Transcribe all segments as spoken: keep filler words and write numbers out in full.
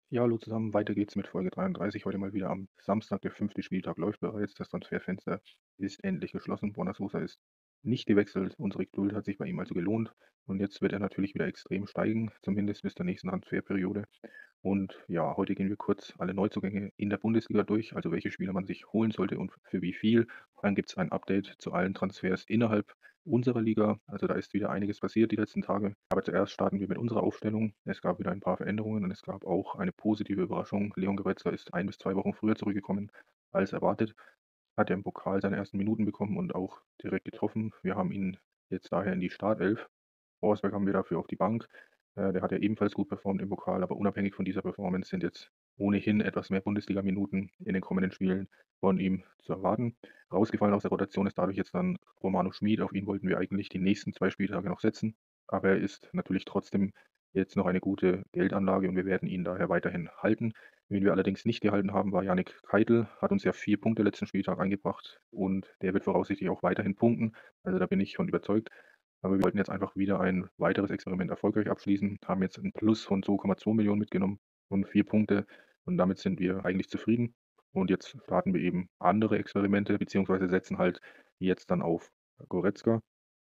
Ja, hallo zusammen, weiter geht's mit Folge dreiunddreißig. Heute mal wieder am Samstag, der fünfte Spieltag läuft bereits. Das Transferfenster ist endlich geschlossen. Borna Sosa ist nicht gewechselt. Unsere Geduld hat sich bei ihm also gelohnt. Und jetzt wird er natürlich wieder extrem steigen, zumindest bis zur nächsten Transferperiode. Und ja, heute gehen wir kurz alle Neuzugänge in der Bundesliga durch, also welche Spieler man sich holen sollte und für wie viel. Dann gibt es ein Update zu allen Transfers innerhalb unserer Liga. Also da ist wieder einiges passiert die letzten Tage. Aber zuerst starten wir mit unserer Aufstellung. Es gab wieder ein paar Veränderungen und es gab auch eine positive Überraschung. Leon Goretzka ist ein bis zwei Wochen früher zurückgekommen als erwartet. Hat er im Pokal seine ersten Minuten bekommen und auch direkt getroffen. Wir haben ihn jetzt daher in die Startelf. Forsberg haben wir dafür auf die Bank. Äh, der hat ja ebenfalls gut performt im Pokal, aber unabhängig von dieser Performance sind jetzt ohnehin etwas mehr Bundesliga-Minuten in den kommenden Spielen von ihm zu erwarten. Rausgefallen aus der Rotation ist dadurch jetzt dann Romano Schmid. Auf ihn wollten wir eigentlich die nächsten zwei Spieltage noch setzen, aber er ist natürlich trotzdem jetzt noch eine gute Geldanlage und wir werden ihn daher weiterhin halten. Wen wir allerdings nicht gehalten haben, war Yannick Keitel, hat uns ja vier Punkte letzten Spieltag eingebracht und der wird voraussichtlich auch weiterhin punkten. Also da bin ich von überzeugt. Aber wir wollten jetzt einfach wieder ein weiteres Experiment erfolgreich abschließen, haben jetzt ein Plus von zwei Komma zwei Millionen mitgenommen und vier Punkte und damit sind wir eigentlich zufrieden. Und jetzt starten wir eben andere Experimente, beziehungsweise setzen halt jetzt dann auf Goretzka.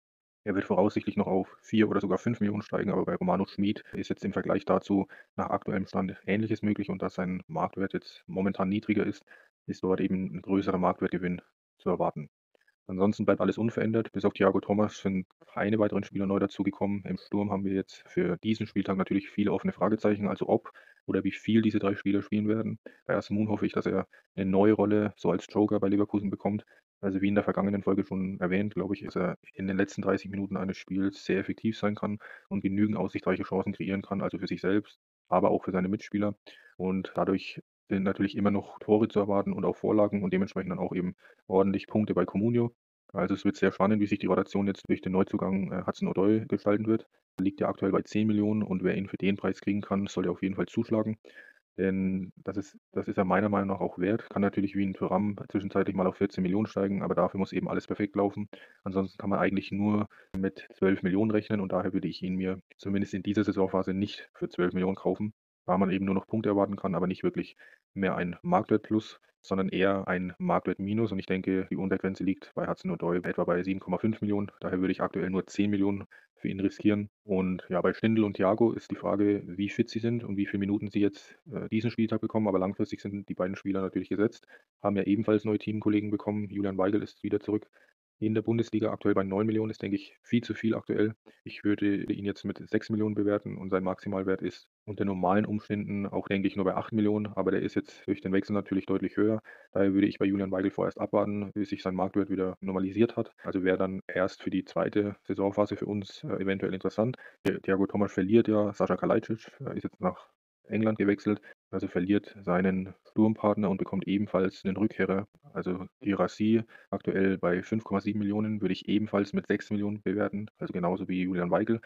Er wird voraussichtlich noch auf vier oder sogar fünf Millionen steigen, aber bei Romano Schmid ist jetzt im Vergleich dazu nach aktuellem Stand Ähnliches möglich und da sein Marktwert jetzt momentan niedriger ist, ist dort eben ein größerer Marktwertgewinn zu erwarten. Ansonsten bleibt alles unverändert. Bis auf Thiago Thomas sind keine weiteren Spieler neu dazugekommen. Im Sturm haben wir jetzt für diesen Spieltag natürlich viele offene Fragezeichen, also ob oder wie viel diese drei Spieler spielen werden. Bei Asmun hoffe ich, dass er eine neue Rolle so als Joker bei Leverkusen bekommt. Also wie in der vergangenen Folge schon erwähnt, glaube ich, dass er in den letzten dreißig Minuten eines Spiels sehr effektiv sein kann und genügend aussichtsreiche Chancen kreieren kann, also für sich selbst, aber auch für seine Mitspieler. Und dadurch sind natürlich immer noch Tore zu erwarten und auch Vorlagen und dementsprechend dann auch eben ordentlich Punkte bei Comunio. Also es wird sehr spannend, wie sich die Rotation jetzt durch den Neuzugang äh, Hudson-Odoi gestalten wird. Er liegt ja aktuell bei zehn Millionen und wer ihn für den Preis kriegen kann, soll ja auf jeden Fall zuschlagen. Denn das ist, das ist er meiner Meinung nach auch wert. Kann natürlich wie ein Thuram zwischenzeitlich mal auf vierzehn Millionen steigen, aber dafür muss eben alles perfekt laufen. Ansonsten kann man eigentlich nur mit zwölf Millionen rechnen und daher würde ich ihn mir zumindest in dieser Saisonphase nicht für zwölf Millionen kaufen, da man eben nur noch Punkte erwarten kann, aber nicht wirklich mehr ein Marktwert-Plus, sondern eher ein Marktwert-Minus. Und ich denke, die Untergrenze liegt bei Hudson-Odoi etwa bei sieben Komma fünf Millionen. Daher würde ich aktuell nur zehn Millionen für ihn riskieren. Und ja, bei Stindl und Thiago ist die Frage, wie fit sie sind und wie viele Minuten sie jetzt äh, diesen Spieltag bekommen. Aber langfristig sind die beiden Spieler natürlich gesetzt, haben ja ebenfalls neue Teamkollegen bekommen. Julian Weigl ist wieder zurück in der Bundesliga, aktuell bei neun Millionen, ist, denke ich, viel zu viel aktuell. Ich würde ihn jetzt mit sechs Millionen bewerten und sein Maximalwert ist unter normalen Umständen auch, denke ich, nur bei acht Millionen. Aber der ist jetzt durch den Wechsel natürlich deutlich höher. Daher würde ich bei Julian Weigl vorerst abwarten, bis sich sein Marktwert wieder normalisiert hat. Also wäre dann erst für die zweite Saisonphase für uns äh, eventuell interessant. Äh, Thiago Thomas verliert ja, Sascha Kalajdzic äh, ist jetzt nach England gewechselt, also verliert seinen Sturmpartner und bekommt ebenfalls einen Rückkehrer. Also Guirassy aktuell bei fünf Komma sieben Millionen würde ich ebenfalls mit sechs Millionen bewerten, also genauso wie Julian Weigl.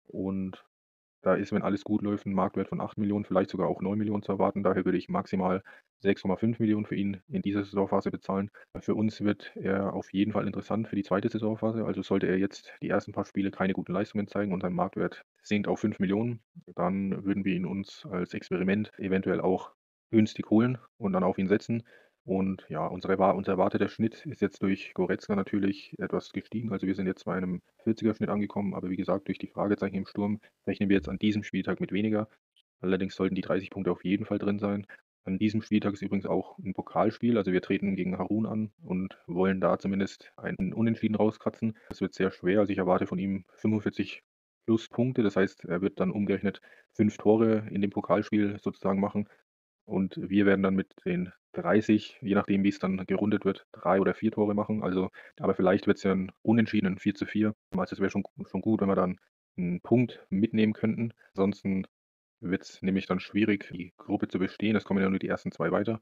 Und da ist, wenn alles gut läuft, 'n Marktwert von acht Millionen, vielleicht sogar auch neun Millionen zu erwarten. Daher würde ich maximal sechs Komma fünf Millionen für ihn in dieser Saisonphase bezahlen. Für uns wird er auf jeden Fall interessant für die zweite Saisonphase. Also sollte er jetzt die ersten paar Spiele keine guten Leistungen zeigen und sein Marktwert sinkt auf fünf Millionen, dann würden wir ihn uns als Experiment eventuell auch günstig holen und dann auf ihn setzen. Und ja, unsere erwa unser erwarteter Schnitt ist jetzt durch Goretzka natürlich etwas gestiegen. Also wir sind jetzt bei einem vierziger Schnitt angekommen, aber wie gesagt, durch die Fragezeichen im Sturm rechnen wir jetzt an diesem Spieltag mit weniger. Allerdings sollten die dreißig Punkte auf jeden Fall drin sein. An diesem Spieltag ist übrigens auch ein Pokalspiel. Also wir treten gegen Harun an und wollen da zumindest einen Unentschieden rauskratzen. Das wird sehr schwer. Also ich erwarte von ihm fünfundvierzig plus Punkte. Das heißt, er wird dann umgerechnet fünf Tore in dem Pokalspiel sozusagen machen. Und wir werden dann mit den dreißig, je nachdem, wie es dann gerundet wird, drei oder vier Tore machen. Also, aber vielleicht wird es ja 'n Unentschieden, 'n vier zu vier. Also, es wäre schon schon gut, wenn wir dann einen Punkt mitnehmen könnten. Ansonsten wird es nämlich dann schwierig, die Gruppe zu bestehen. Es kommen ja nur die ersten zwei weiter.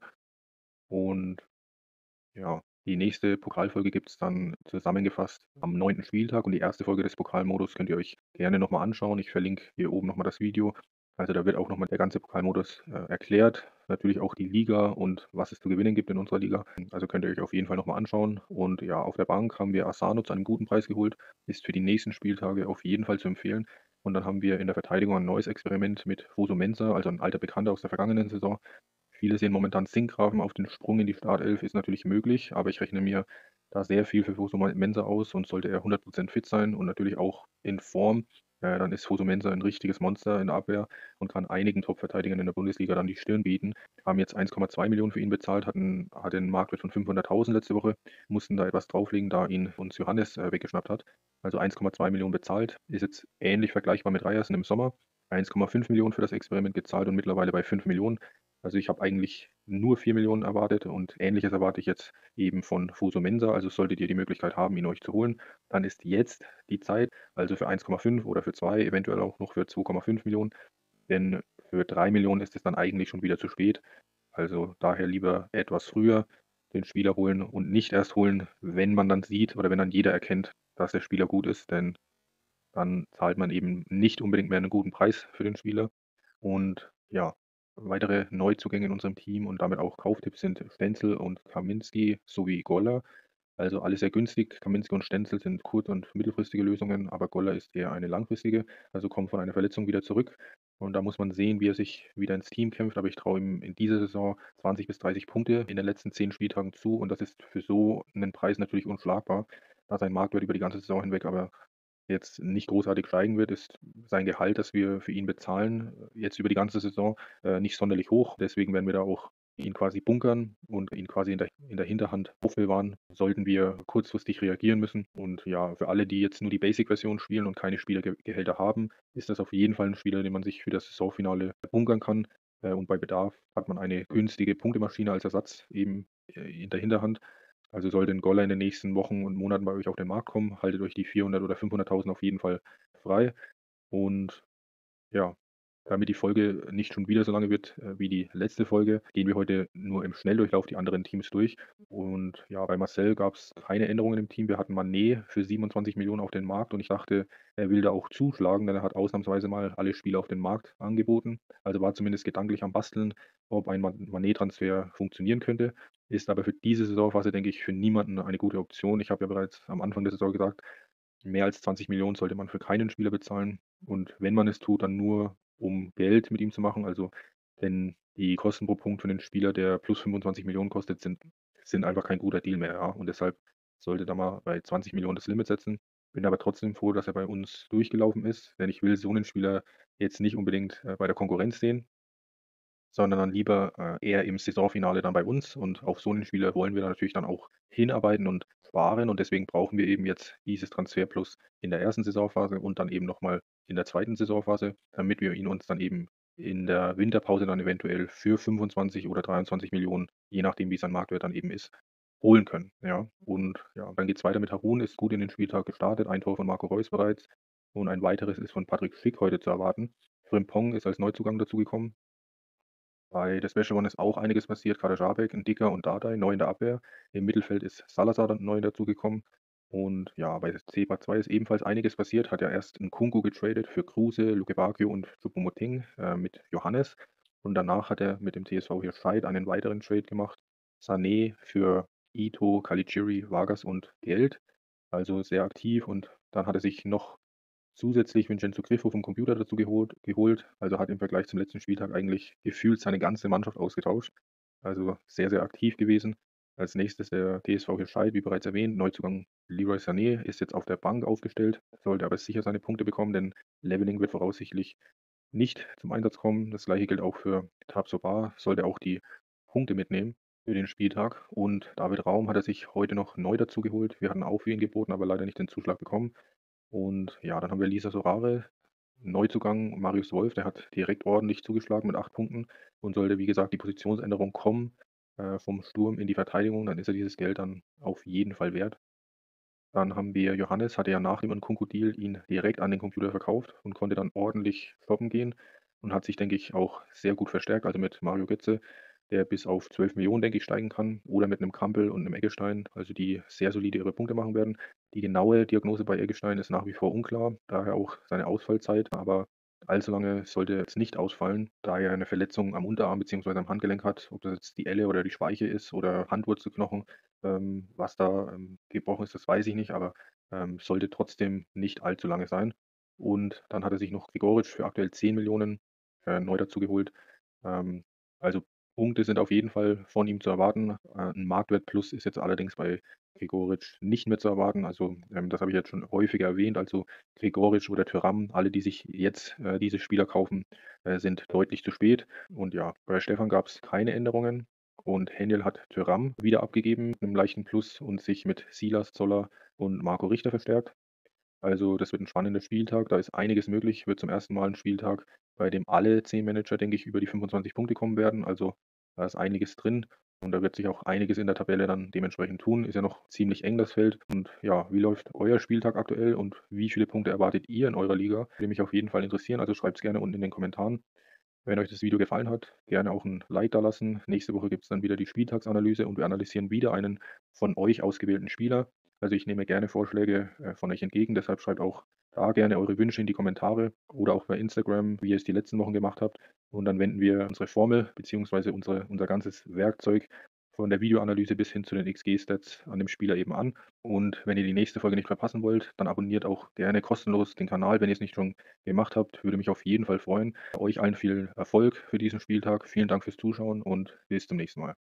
Und ja, die nächste Pokalfolge gibt es dann zusammengefasst am neunten Spieltag und die erste Folge des Pokalmodus könnt ihr euch gerne noch mal anschauen. Ich verlinke hier oben noch mal das Video. Also, da wird auch noch mal der ganze Pokalmodus, äh, erklärt. Natürlich auch die Liga und was es zu gewinnen gibt in unserer Liga. Also, könnt ihr euch auf jeden Fall noch mal anschauen. Und ja, auf der Bank haben wir Asano zu einem guten Preis geholt. Ist für die nächsten Spieltage auf jeden Fall zu empfehlen. Und dann haben wir in der Verteidigung ein neues Experiment mit Fosu Mensah, also ein alter Bekannter aus der vergangenen Saison. Viele sehen momentan Sinkgraven auf den Sprung in die Startelf, ist natürlich möglich, aber ich rechne mir da sehr viel für Fosu Mensah aus, und sollte er hundert Prozent fit sein und natürlich auch in Form, äh, dann ist Fosu Mensah ein richtiges Monster in der Abwehr und kann einigen Top-Verteidigern in der Bundesliga dann die Stirn bieten. Haben jetzt eins Komma zwei Millionen für ihn bezahlt, hatten hatte 'n Marktwert von fünfhunderttausend letzte Woche, mussten da etwas drauflegen, da ihn uns Johannes, äh, weggeschnappt hat. Also eins Komma zwei Millionen bezahlt, ist jetzt ähnlich vergleichbar mit Ryerson im Sommer. eins Komma fünf Millionen für das Experiment gezahlt und mittlerweile bei fünf Millionen. Also ich habe eigentlich nur vier Millionen erwartet, und Ähnliches erwarte ich jetzt eben von Fosu Mensah. Also solltet ihr die Möglichkeit haben, ihn euch zu holen, dann ist jetzt die Zeit, also für eins Komma fünf oder für zwei, eventuell auch noch für zwei Komma fünf Millionen, denn für drei Millionen ist es dann eigentlich schon wieder zu spät. Also daher lieber etwas früher den Spieler holen und nicht erst holen, wenn man dann sieht oder wenn dann jeder erkennt, dass der Spieler gut ist, denn dann zahlt man eben nicht unbedingt mehr einen guten Preis für den Spieler. Und ja, weitere Neuzugänge in unserem Team und damit auch Kauftipps sind Stenzel und Kaminski sowie Goller. Also alles sehr günstig. Kaminski und Stenzel sind kurz- und mittelfristige Lösungen, aber Goller ist eher eine langfristige, also kommt von einer Verletzung wieder zurück. Und da muss man sehen, wie er sich wieder ins Team kämpft. Aber ich traue ihm in dieser Saison zwanzig bis dreißig Punkte in den letzten zehn Spieltagen zu. Und das ist für so einen Preis natürlich unschlagbar, da sein Marktwert über die ganze Saison hinweg aber jetzt nicht großartig steigen wird, ist sein Gehalt, das wir für ihn bezahlen, äh, jetzt über die ganze Saison, äh, nicht sonderlich hoch. Deswegen werden wir da auch ihn quasi bunkern und ihn quasi in der in der Hinterhand aufbewahren, sollten wir kurzfristig reagieren müssen. Und ja, für alle, die jetzt nur die Basic-Version spielen und keine Spielergehälter haben, ist das auf jeden Fall ein Spieler, den man sich für das Saisonfinale bunkern kann. Äh, und bei Bedarf hat man eine günstige Punktemaschine als Ersatz eben, äh, in der Hinterhand. Also sollte 'n Goller in den nächsten Wochen und Monaten bei euch auf den Markt kommen, haltet euch die vierhundert oder fünfhunderttausend auf jeden Fall frei. Und ja, damit die Folge nicht schon wieder so lange wird, äh, wie die letzte Folge, gehen wir heute nur im Schnelldurchlauf die anderen Teams durch. Und ja, bei Marcel gab's keine Änderungen im Team. Wir hatten Mané für siebenundzwanzig Millionen auf den Markt, und ich dachte, er will da auch zuschlagen, denn er hat ausnahmsweise mal alle Spieler auf den Markt angeboten. Also war zumindest gedanklich am Basteln, ob ein Man Mané-Transfer funktionieren könnte. Ist aber für diese Saisonphase, denke ich, für niemanden eine gute Option. Ich habe ja bereits am Anfang der Saison gesagt, mehr als zwanzig Millionen sollte man für keinen Spieler bezahlen. Und wenn man es tut, dann nur, um Geld mit ihm zu machen. Also, denn die Kosten pro Punkt für 'nen Spieler, der plus fünfundzwanzig Millionen kostet, sind sind einfach kein guter Deal mehr, ja. Und deshalb sollte da mal bei zwanzig Millionen das Limit setzen. Bin aber trotzdem froh, dass er bei uns durchgelaufen ist, denn ich will so 'nen Spieler jetzt nicht unbedingt, äh, bei der Konkurrenz sehen, sondern dann lieber, äh, eher im Saisonfinale dann bei uns. Und auf so 'nen Spieler wollen wir dann natürlich dann auch hinarbeiten und sparen. Und deswegen brauchen wir eben jetzt dieses Transferplus in der ersten Saisonphase und dann eben noch mal in der zweiten Saisonphase, damit wir ihn uns dann eben in der Winterpause dann eventuell für fünfundzwanzig oder dreiundzwanzig Millionen, je nachdem, wie sein Marktwert dann eben ist, holen können, ja. Und ja, dann geht's weiter mit Harun, ist gut in den Spieltag gestartet, ein Tor von Marco Reus bereits und ein weiteres ist von Patrick Schick heute zu erwarten. Frimpong ist als Neuzugang dazugekommen. Bei der Special One ist auch einiges passiert. Kader Žábek, Ndicka und Dardai neu in der Abwehr. Im Mittelfeld ist Salazar dann neu dazugekommen. Und ja, bei Zebra zwei ist ebenfalls einiges passiert. Hat ja erst Nkunku getradet für Kruse, Luke Bacchio und Choupo-Moting äh, mit Johannes. Und danach hat er mit dem T S V hier Scheid einen weiteren Trade gemacht. Sané für Ito, Caligiuri, Vargas und Geld. Also sehr aktiv. Und dann hat er sich noch zusätzlich Vincenzo Griffo vom Computer dazu geholt geholt. Also hat im Vergleich zum letzten Spieltag eigentlich gefühlt seine ganze Mannschaft ausgetauscht. Also sehr, sehr aktiv gewesen. Als Nächstes der T S V Scheid, wie bereits erwähnt. Neuzugang Leroy Sané ist jetzt auf der Bank aufgestellt, sollte aber sicher seine Punkte bekommen, denn Leveling wird voraussichtlich nicht zum Einsatz kommen. Das Gleiche gilt auch für Tabsoba, sollte auch die Punkte mitnehmen für den Spieltag. Und David Raum hat er sich heute noch neu dazu geholt. Wir hatten auch für ihn geboten, aber leider nicht den Zuschlag bekommen. Und ja, dann haben wir Lisa Sorare, Neuzugang Marius Wolf, der hat direkt ordentlich zugeschlagen mit acht Punkten. Und sollte, wie gesagt, die Positionsänderung kommen, äh, vom Sturm in die Verteidigung, dann ist er dieses Geld dann auf jeden Fall wert. Dann haben wir Johannes, hatte ja nach dem Nkunku-Deal ihn direkt an den Computer verkauft und konnte dann ordentlich shoppen gehen und hat sich, denke ich, auch sehr gut verstärkt. Also mit Mario Götze, der bis auf zwölf Millionen, denke ich, steigen kann, oder mit 'nem Kampel und 'nem Eggestein, also die sehr solide ihre Punkte machen werden. Die genaue Diagnose bei Eggestein ist nach wie vor unklar, daher auch seine Ausfallzeit, aber allzu lange sollte er jetzt nicht ausfallen, da er 'ne Verletzung am Unterarm beziehungsweise am Handgelenk hat. Ob das jetzt die Elle oder die Speiche ist oder Handwurzelknochen, ähm, was da, ähm, gebrochen ist, das weiß ich nicht, aber, ähm, sollte trotzdem nicht allzu lange sein. Und dann hat er sich noch Gregoritsch für aktuell zehn Millionen äh, neu dazu geholt. Ähm, also Punkte sind auf jeden Fall von ihm zu erwarten. Äh, 'n Marktwert-Plus ist jetzt allerdings bei Gregoritsch nicht mehr zu erwarten. Also, ähm, das habe ich jetzt schon häufiger erwähnt. Also, Gregoritsch oder Thuram, alle, die sich jetzt, äh, diese Spieler kaufen, äh, sind deutlich zu spät. Und ja, bei Stefan gab es keine Änderungen und Heniel hat Thuram wieder abgegeben mit 'nem leichten Plus und sich mit Silas, Zoller und Marco Richter verstärkt. Also, das wird 'n spannender Spieltag. Da ist einiges möglich. Wird zum ersten Mal 'n Spieltag, bei dem alle zehn Manager, denke ich, über die fünfundzwanzig Punkte kommen werden. Also, da ist einiges drin und da wird sich auch einiges in der Tabelle dann dementsprechend tun. Ist ja noch ziemlich eng das Feld. Und ja, wie läuft euer Spieltag aktuell und wie viele Punkte erwartet ihr in eurer Liga? Würde mich auf jeden Fall interessieren, also schreibt's gerne unten in den Kommentaren. Wenn euch das Video gefallen hat, gerne auch 'n Like dalassen. Nächste Woche gibt's dann wieder die Spieltagsanalyse und wir analysieren wieder einen von euch ausgewählten Spieler. Also, ich nehme gerne Vorschläge, äh, von euch entgegen, deshalb schreibt auch da gerne eure Wünsche in die Kommentare oder auch bei Instagram, wie ihr es die letzten Wochen gemacht habt. Und dann wenden wir unsere Formel beziehungsweise unsere unser ganzes Werkzeug von der Videoanalyse bis hin zu den X G-Stats an dem Spieler eben an. Und wenn ihr die nächste Folge nicht verpassen wollt, dann abonniert auch gerne kostenlos den Kanal, wenn ihr's nicht schon gemacht habt. Würde mich auf jeden Fall freuen. Euch allen viel Erfolg für diesen Spieltag. Vielen Dank fürs Zuschauen und bis zum nächsten Mal.